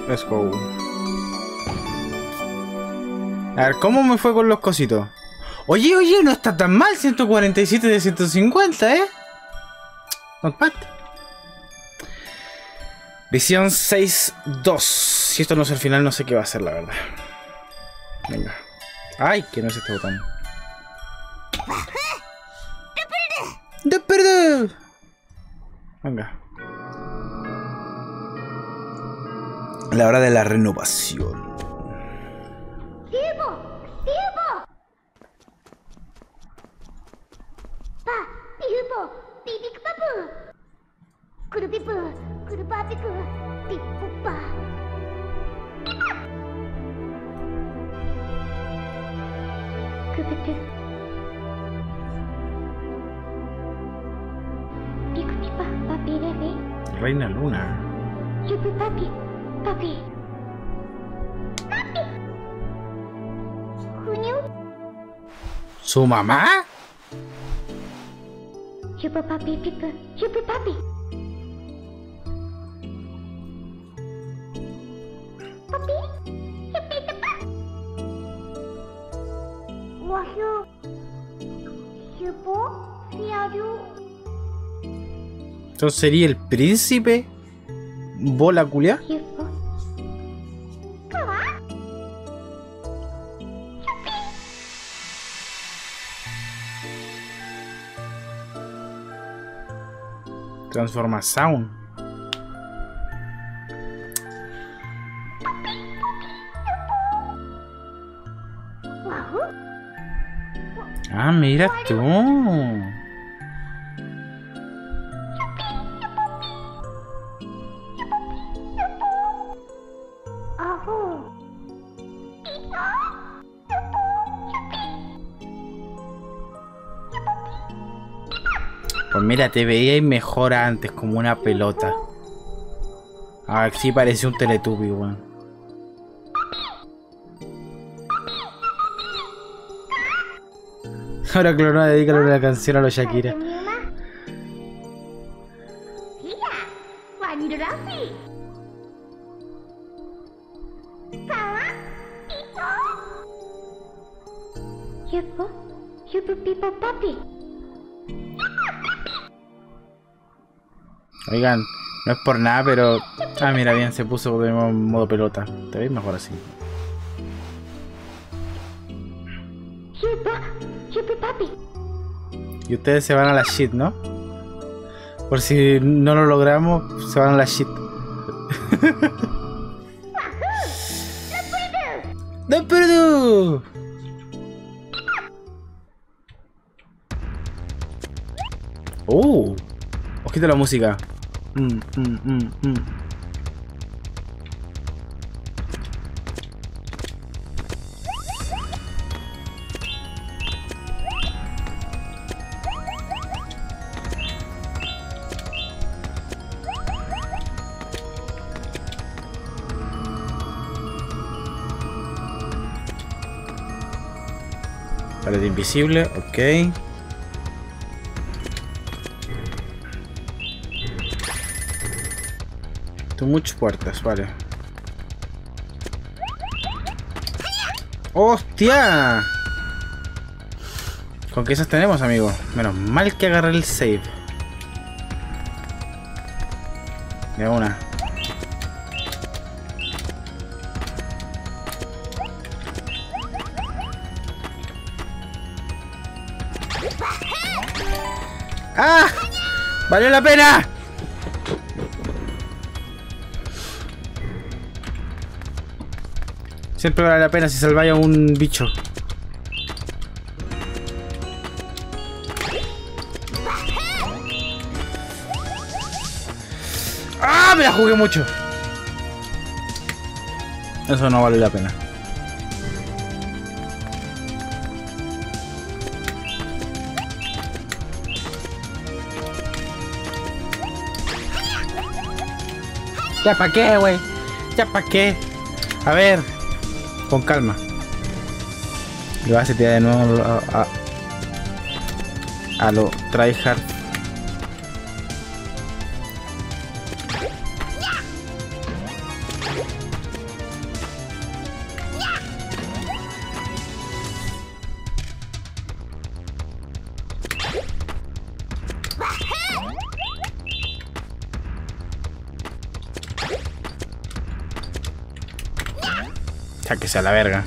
Let's go. A ver, ¿cómo me fue con los cositos? Oye, no está tan mal. 147 de 150, Not bad. Visión 6-2. Si esto no es el final, no sé qué va a ser, la verdad. Venga. Ay, que no es este botón. ¡De perder! Venga. La hora de la renovación. Reina Luna. ¿Su mamá? Entonces sería el príncipe bola culia. Transformación. Ah, mira tú. Pues mira, te veía mejor antes, como una pelota. Ah, sí parecía un Teletubby, weón. Ahora Clorona dedica una canción a los Shakira. Oigan, no es por nada, pero... Ah, mira, bien, se puso de modo pelota. Te ves mejor así. Y ustedes se van a la shit, ¿no? Por si no lo logramos, se van a la shit. ¡No puedo! Ojito la música. Pared invisible, ok. Muchas puertas, vale. ¡Hostia! ¿Con qué esas tenemos, amigo? Menos mal que agarré el save. De una. ¡Ah! ¡Valió la pena! Siempre vale la pena si salváis a un bicho. ¡Ah! Me la jugué mucho. Eso no vale la pena. ¿Ya pa' qué, güey? ¿Ya pa' qué? A ver. Con calma. Le vas a tirar de nuevo a lo tryhard. Sáquese a la verga.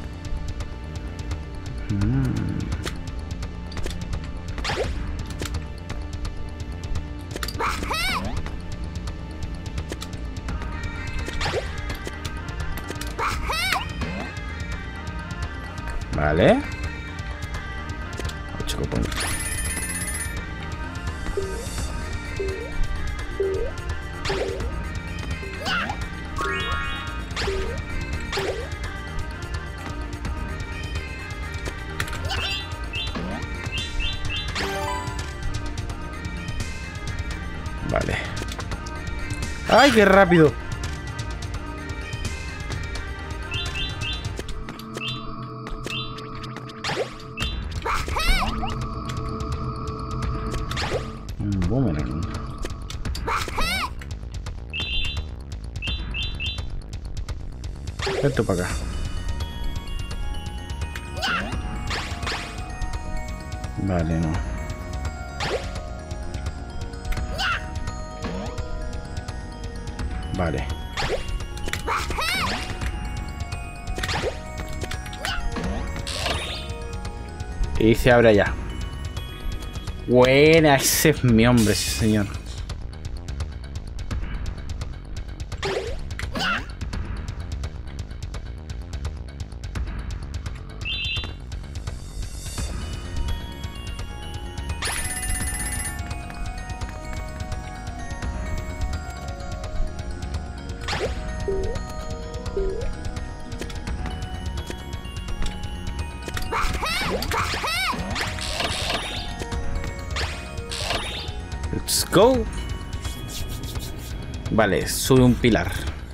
Vale. 8 puntos. Vale. ¡Ay, qué rápido! Un boomerang. Esto para acá. Vale, no. Vale. Y se abre ya. Buena, ese es mi hombre, sí señor. Let's go. Vale, sube un pilar.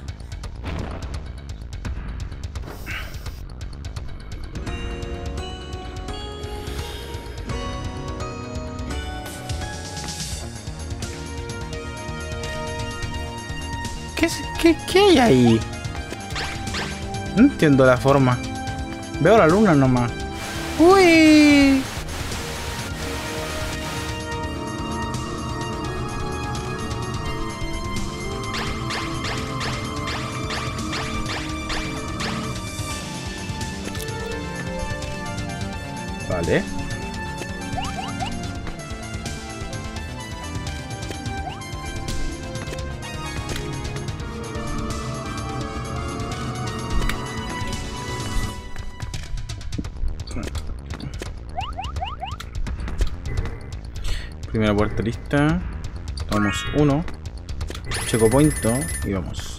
¿Qué hay ahí? No entiendo la forma. Veo la luna nomás. ¡Uy! Vale. Primera puerta lista. Tomamos uno. Checo point y vamos.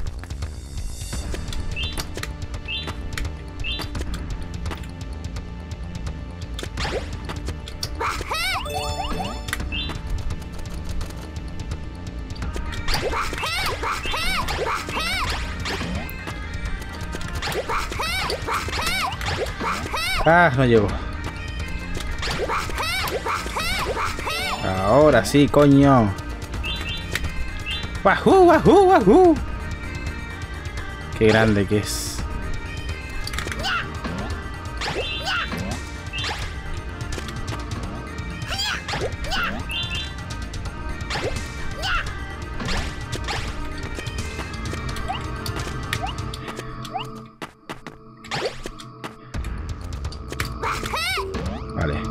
Ah, no llego. Ahora sí, coño. ¡Wahoo, wahoo, wahoo! Qué grande que es. Vale.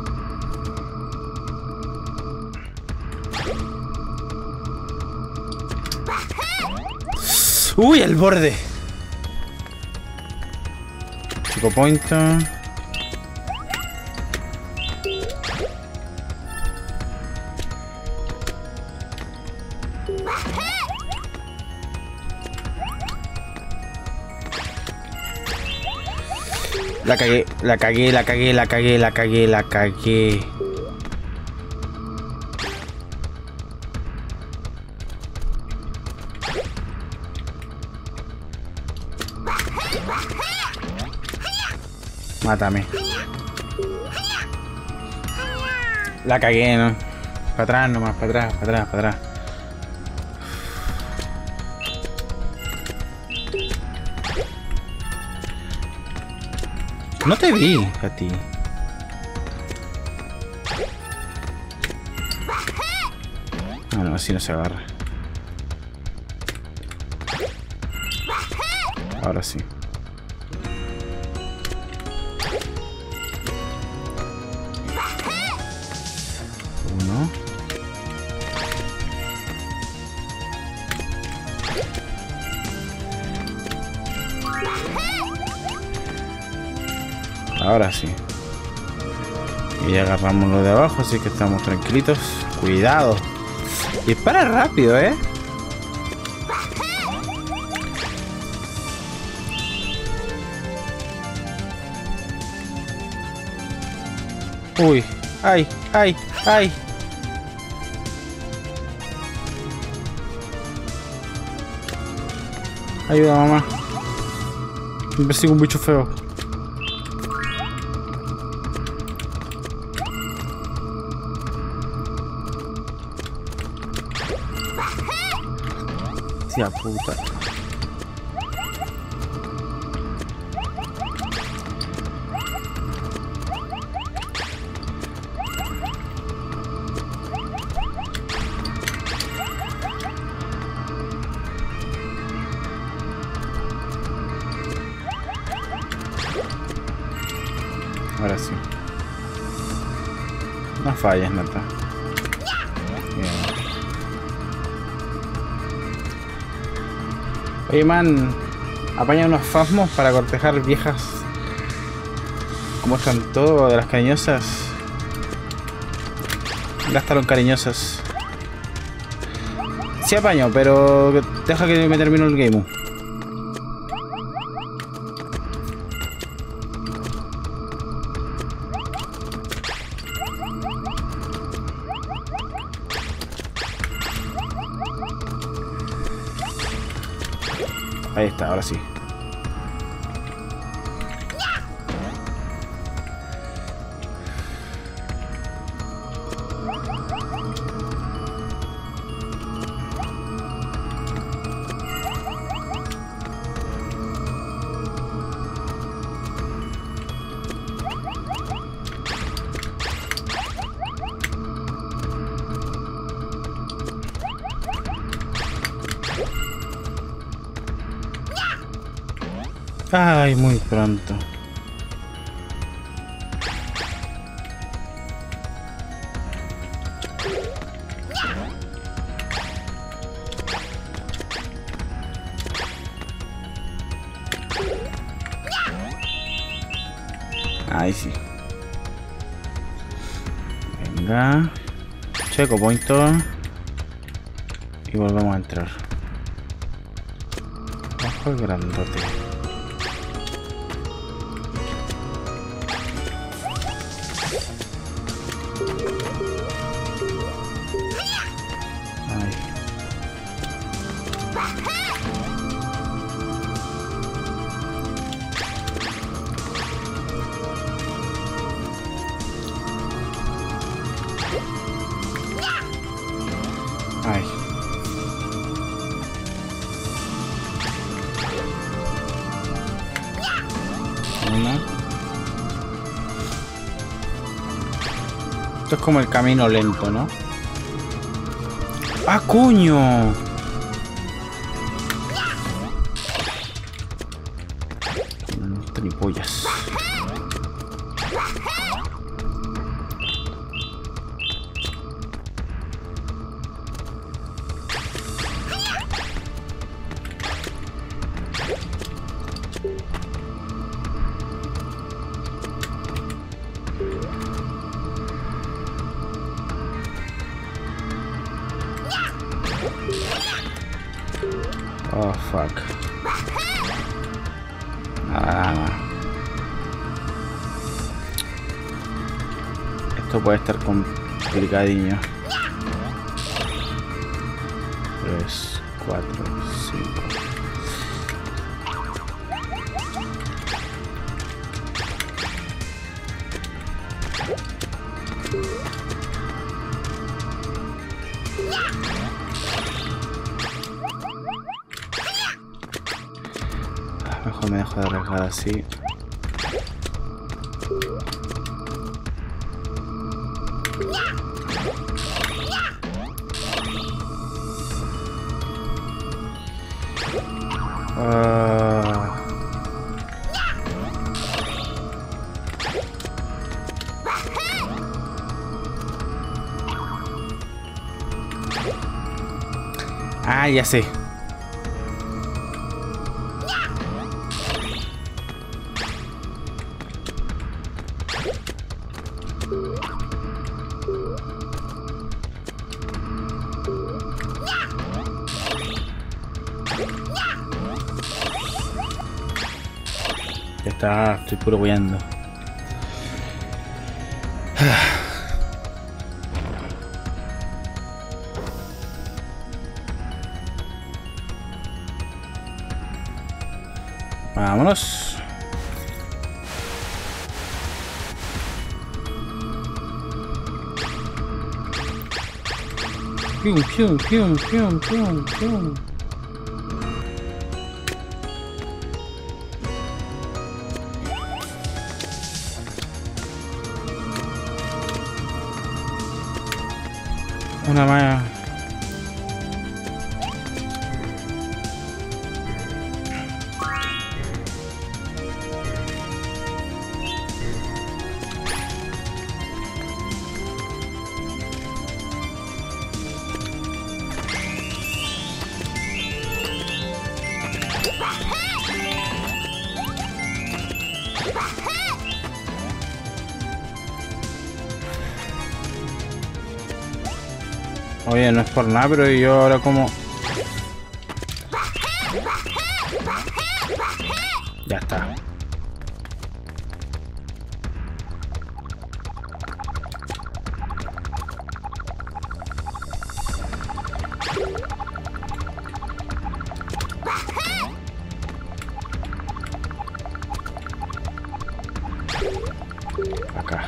Uy, el borde. Chico point. La cagué, la cagué, la cagué, la cagué, la cagué, la cagué. Mátame. La cagué, ¿no? Para atrás nomás, para atrás, para atrás, para atrás. No te vi a ti. No, no, así no se agarra. Ahora sí. Ahora sí. Y ya agarramos lo de abajo, así que estamos tranquilitos. Cuidado. Dispara rápido, ¿eh? Uy. ¡Ay! ¡Ay! ¡Ay! Ayuda, mamá. Me persigue un bicho feo. Tía puta. Ahora sí. No falles, Nata. Bien. Oye, man, apaña unos fasmos para cortejar viejas. ¿Cómo están todo de las cariñosas? Gástalo en cariñosas. Sí apaño, pero deja que me termine el game. Ahí está, ahora sí. Ay, muy pronto. Ahí sí. Venga. Checo point. Y volvemos a entrar. Ojo el grandote. Ay. Una. Esto es como el camino lento, ¿no? ¡Ah, coño! Tripollas. Oh, fuck. Esto puede estar complicadillo. 3, 4, 5. Mejor me dejo de arriesgar así. Ah, ya sé. Estoy puro guiando. Vámonos. Pium, pium, pium, pium, pium, pium. Una más. Oye, no es por nada, pero yo ahora como... Ya está. Acá.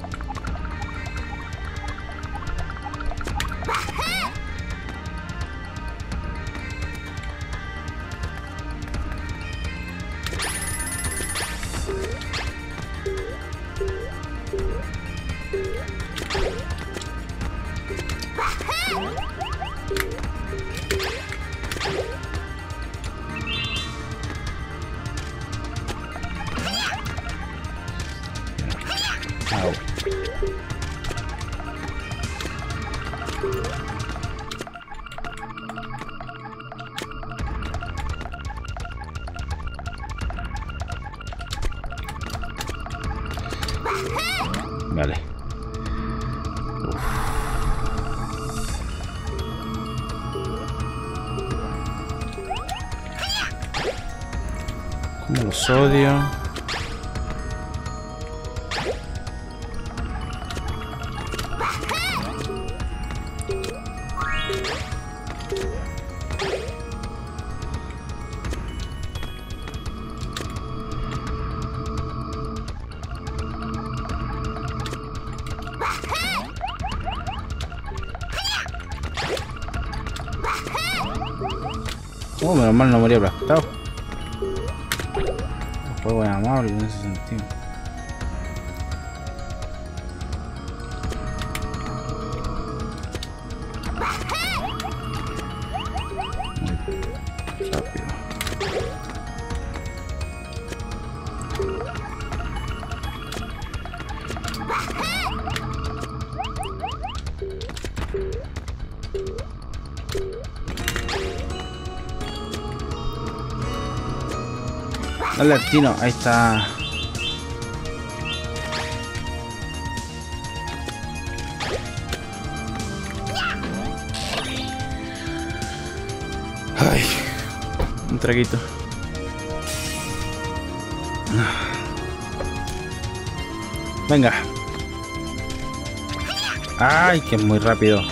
Au. Vale. Como los odio. Oh, menos mal no moría aplastado. El juego es amable en ese sentido. Muy rápido. Dale al tino, ahí está. Ay, un traguito. Venga. Ay, que es muy rápido.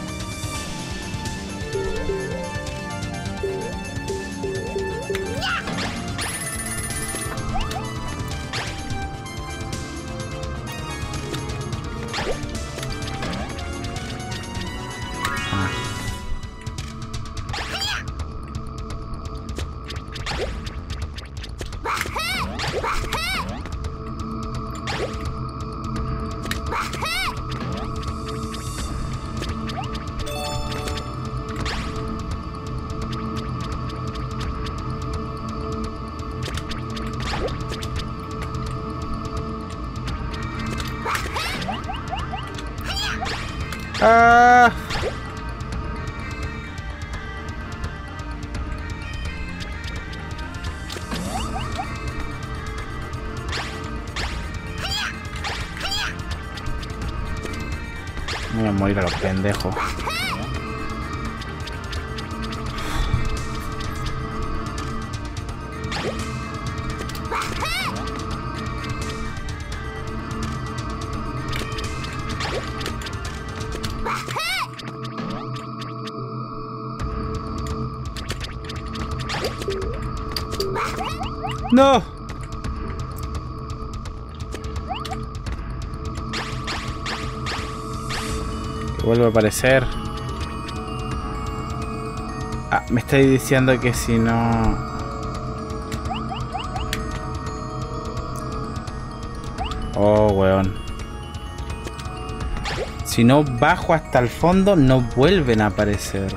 Ah. Me voy a morir a los pendejos. ¡No! Que vuelve a aparecer. Ah, me estáis diciendo que si no... Oh, weón. Si no bajo hasta el fondo, no vuelven a aparecer.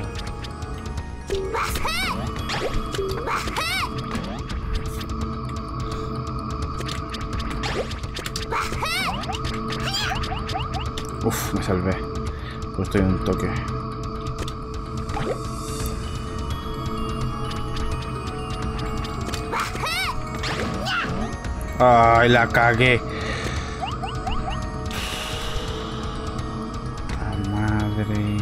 Uf, me salvé. Pero estoy en un toque. Ay, la cagué. La madre.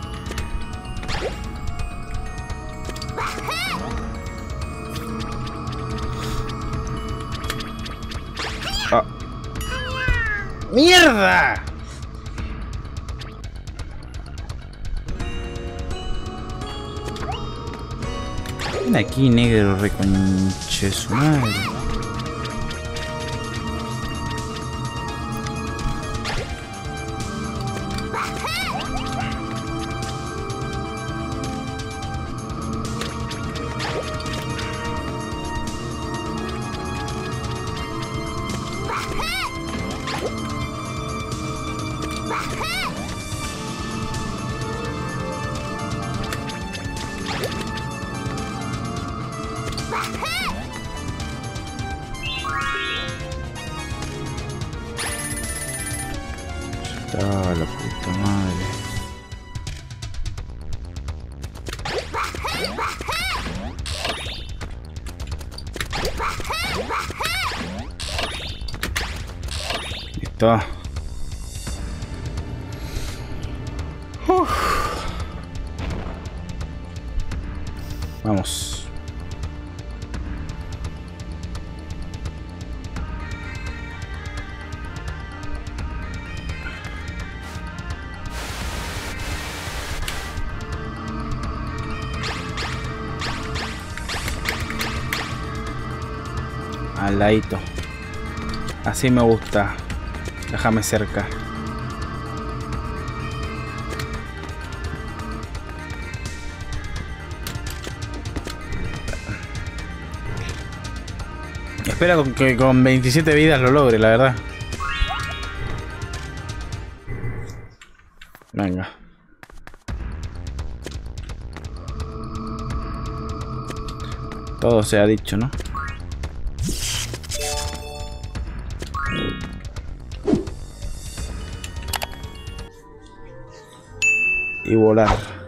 Ah. ¡Mierda! Ven aquí, negro, reconche su madre. Ah, la puta madre. Listo. Vamos. Al ladito. Así me gusta. Déjame cerca. Espero que con 27 vidas lo logre, la verdad. Venga. Todo se ha dicho, ¿no? Y volar.